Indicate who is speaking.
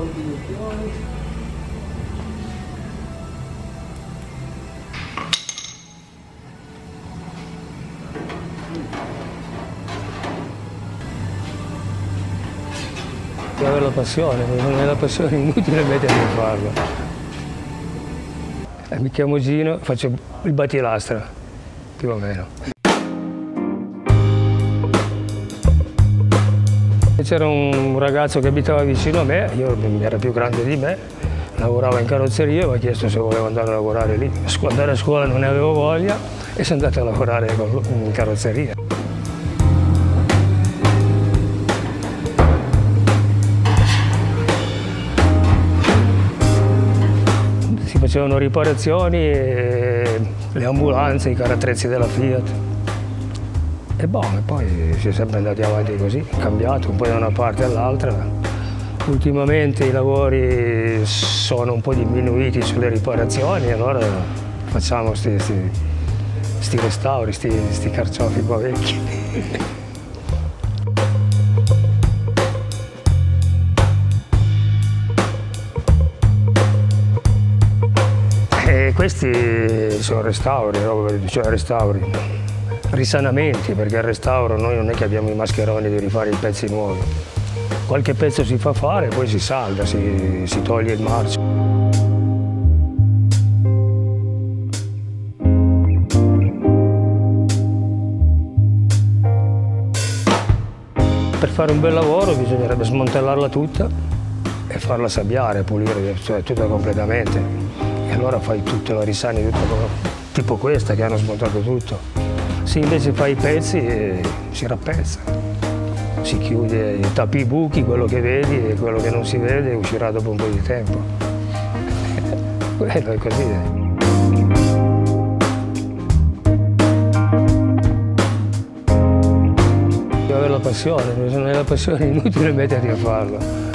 Speaker 1: Devi avere la passione, se non hai la passione è inutile metterti a farlo. Mi chiamo Gino, faccio il battilastra, più o meno. C'era un ragazzo che abitava vicino a me, era più grande di me, lavorava in carrozzeria e mi ha chiesto se volevo andare a lavorare lì. Andare a scuola non ne avevo voglia e sono andato a lavorare in carrozzeria. Si facevano riparazioni, le ambulanze, i carrattrezzi della Fiat. E poi si è sempre andati avanti così, cambiato un po' da una parte all'altra. Ultimamente i lavori sono un po' diminuiti sulle riparazioni, allora facciamo questi restauri, sti carciofi qua vecchi. E questi sono restauri, cioè restauri. Risanamenti, perché al restauro noi non è che abbiamo i mascheroni di rifare i pezzi nuovi. Qualche pezzo si fa fare, poi si salda, si toglie il marcio. Per fare un bel lavoro bisognerebbe smontellarla tutta e farla sabbiare, pulire, cioè tutta completamente. E allora fai tutto, la risani tutto, tipo questa che hanno smontato tutto. Se invece fai i pezzi si rappezza, si chiude, tappi i buchi, quello che vedi e quello che non si vede uscirà dopo un po' di tempo. Quello è così. Devi avere la passione, se non hai la passione è inutile metterti a farlo.